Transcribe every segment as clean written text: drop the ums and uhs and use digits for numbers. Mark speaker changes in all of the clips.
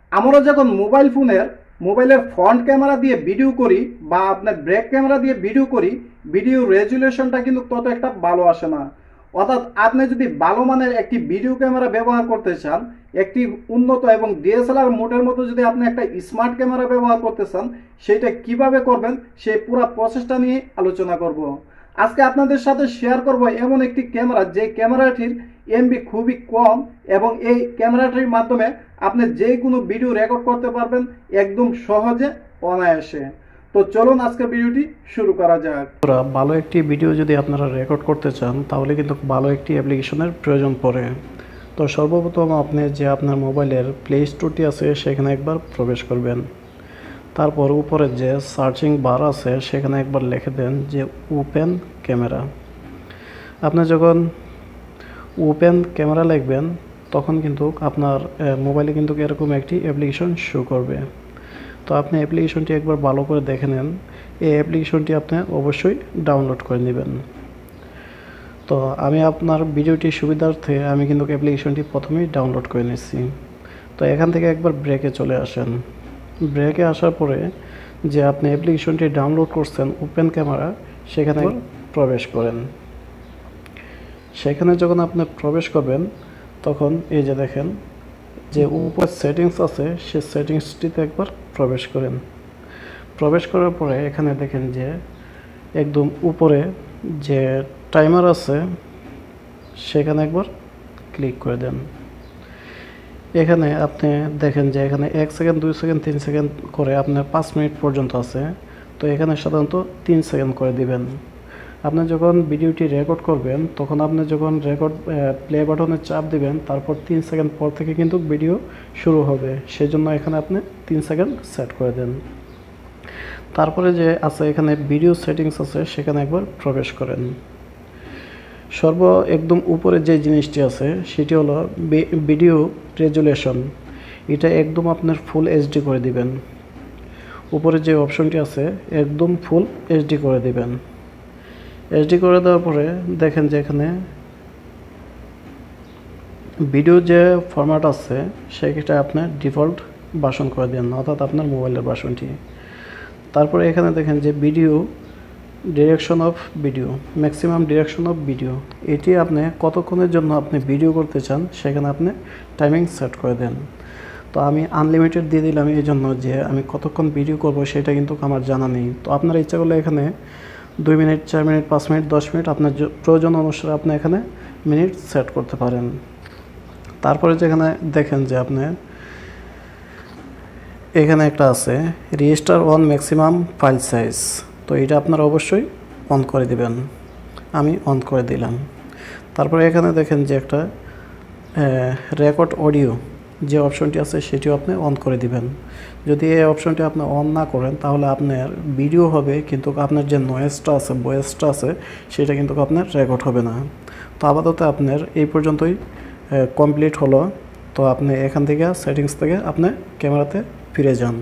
Speaker 1: আমরা যখন মোবাইলের ফ্রন্ট ক্যামেরা দিয়ে ভিডিও করি বা আপনার ব্যাক ক্যামেরা দিয়ে ভিডিও করি, ভিডিও রেজুলেশনটা কিন্তু তত একটা ভালো আসে না। অর্থাৎ আপনি যদি ভালো মানের একটি ভিডিও ক্যামেরা ব্যবহার করতে চান, একটি উন্নত এবং ডিএসএলআর মোডের মতো যদি আপনি একটা স্মার্ট ক্যামেরা ব্যবহার করতে চান, সেটা কিভাবে করবেন সেই পুরো প্রসেসটা নিয়ে আলোচনা করব। আজকে আপনাদের সাথে শেয়ার করব এমন একটি ক্যামেরা, যে ক্যামেরাটির এমবি খুবই কম এবং এই ক্যামেরাটির মাধ্যমে আপনি যে কোনো ভিডিও রেকর্ড করতে পারবেন একদম সহজে, অনায়াসে। তো চলুন আজকের ভিডিওটি শুরু করা যাক।
Speaker 2: ভালো একটি ভিডিও যদি আপনারা রেকর্ড করতে চান তাহলে কিন্তু ভালো একটি অ্যাপ্লিকেশনের প্রয়োজন পড়ে। তো সর্বপ্রথম আপনি যে আপনার মোবাইলের প্লে স্টোরটি আছে সেখানে একবার প্রবেশ করবেন। তারপর উপরে যে সার্চিং বার আছে সেখানে একবার লিখে দেন যে ওপেন ক্যামেরা। আপনি যখন ওপেন ক্যামেরা লিখবেন তখন কিন্তু আপনার মোবাইলে কিন্তু এরকম একটি অ্যাপ্লিকেশন শো করবে। তো আপনি অ্যাপ্লিকেশনটি একবার ভালো করে দেখে নেন। এই অ্যাপ্লিকেশনটি আপনি অবশ্যই ডাউনলোড করে নেবেন। তো আমি আপনার ভিডিওটির সুবিধার্থে আমি কিন্তু অ্যাপ্লিকেশনটি প্রথমেই ডাউনলোড করে নিচ্ছি। তো এখান থেকে একবার ব্রেকে চলে আসেন। ব্রেকে আসার পরে যে আপনি অ্যাপ্লিকেশনটি ডাউনলোড করছেন ওপেন ক্যামেরা, সেখানে প্রবেশ করেন। সেখানে যখন আপনি প্রবেশ করবেন তখন এই যে দেখেন যে উপর সেটিংস আছে, সে সেটিংসটিতে একবার প্রবেশ করেন। প্রবেশ করার পরে এখানে দেখেন যে একদম উপরে যে টাইমার আছে সেখানে একবার ক্লিক করে দেন। এখানে আপনি দেখেন যে এখানে 1 সেকেন্ড 2 সেকেন্ড 3 সেকেন্ড করে আপনার 5 মিনিট পর্যন্ত আছে। তো এখানে সাধারণত 3 সেকেন্ড করে দিবেন। আপনি যখন ভিডিওটি রেকর্ড করবেন তখন আপনি যখন রেকর্ড প্লে বাটনে চাপ দিবেন তারপর 3 সেকেন্ড পর থেকে কিন্তু ভিডিও শুরু হবে, সেজন্য এখানে আপনি 3 সেকেন্ড সেট করে দেন। তারপরে যে আছে এখানে ভিডিও সেটিংস আছে সেখানে একবার প্রবেশ করেন। একদম উপরে যে জিনিসটি আছে সেটি হলো ভিডিও রেজুলেশন। এটা একদম আপনার ফুল এইচডি করে দিবেন। উপরে যে অপশনটি আছে একদম ফুল এইচডি করে দিবেন। এইচডি করে দেওয়ার পরে দেখেন যে এখানে ভিডিও যে ফরম্যাট আছে সেটা আপনি ডিফল্ট ভার্সন করে দেন, অর্থাৎ আপনার মোবাইলের ভার্সনটি। তারপরে এখানে দেখেন যে video direction of video, maximum direction of video, এটি আপনি কতক্ষণের জন্য আপনি ভিডিও করতে চান সেখানে আপনি টাইমিং সেট করে দেন। তো আমি আনলিমিটেড দিয়ে দিলাম এই জন্য যে আমি কতক্ষণ ভিডিও করব সেটা কিন্তু আমার জানা নেই। তো আপনার ইচ্ছা করলে এখানে 2 মিনিট 4 মিনিট 5 মিনিট 10 মিনিট আপনার প্রয়োজন অনুসারে আপনি এখানে মিনিট সেট করতে পারেন। তারপরে যেখানে দেখেন যে আপনি এখানে একটা আছে register on maximum file size, তো এটা আপনারা অবশ্যই অন করে দিবেন। আমি অন করে দিলাম। তারপরে এখানে দেখেন যে একটা রেকর্ড অডিও যে অপশনটি আছে সেটিও আপনি অন করে দিবেন। যদি এই অপশনটি আপনি অন না করেন তাহলে আপনার ভিডিও হবে কিন্তু আপনার যে নয়েজটা আছে, ভয়েসটা আছে, সেটা কিন্তু আপনার রেকর্ড হবে না। তো আপাতত আপনার এই পর্যন্তই কমপ্লিট হলো। তো আপনি এখান থেকে সেটিংস থেকে আপনি ক্যামেরাতে ফিরে যান।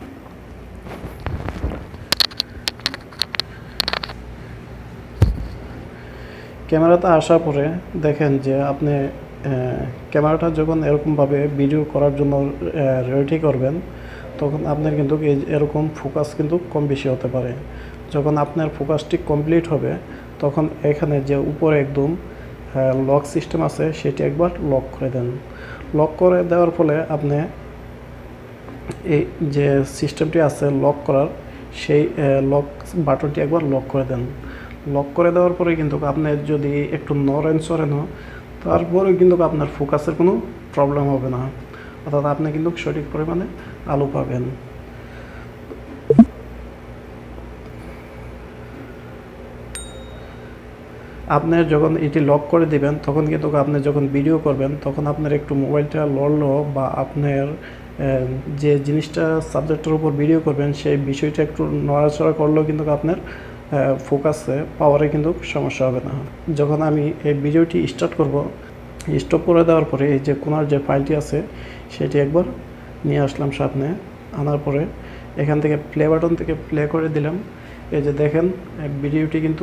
Speaker 2: ক্যামেরাতে আসার পরে দেখেন যে আপনি ক্যামেরাটা যখন এরকমভাবে ভিডিও করার জন্য রেডি করবেন তখন আপনার কিন্তু এরকম ফোকাস কিন্তু কম বেশি হতে পারে। যখন আপনার ফোকাসটি কমপ্লিট হবে তখন এখানে যে উপরে একদম লক সিস্টেম আছে সেটি একবার লক করে দেন। লক করে দেওয়ার ফলে আপনি এই যে সিস্টেমটি আছে লক করার, সেই লক বাটনটি একবার লক করে দেন। লক করে দেওয়ার পরে কিন্তু আপনি যদি একটু নড়েন চড়েনও তারপরেও কিন্তু আপনার ফোকাসের কোনো প্রবলেম হবে না, অর্থাৎ আপনি কিন্তু সঠিক পরিমাণে আলো পাবেন। আপনার যখন এটি লক করে দিবেন তখন কিন্তু আপনি যখন ভিডিও করবেন তখন আপনার একটু মোবাইলটা লড়লো বা আপনার যে জিনিসটা সাবজেক্টের উপর ভিডিও করবেন সেই বিষয়টা একটু নড়াচড়া করলেও কিন্তু আপনার ফোকাসে পাওয়ারে কিন্তু সমস্যা হবে না। যখন আমি এই ভিডিওটি স্টার্ট করব, স্টপ করে দেওয়ার পরে এই যে কোনার যে ফাইলটি আছে সেটি একবার নিয়ে আসলাম সামনে, আনার পরে এখান থেকে প্লে বাটন থেকে প্লে করে দিলাম। এই যে দেখেন ভিডিও কিন্তু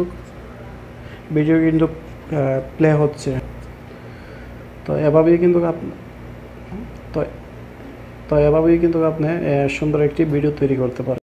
Speaker 2: প্লে হচ্ছে। তো এভাবেই কিন্তু তো তো এভাবেই কিন্তু আপনি সুন্দর একটি ভিডিও তৈরি করতে পারেন।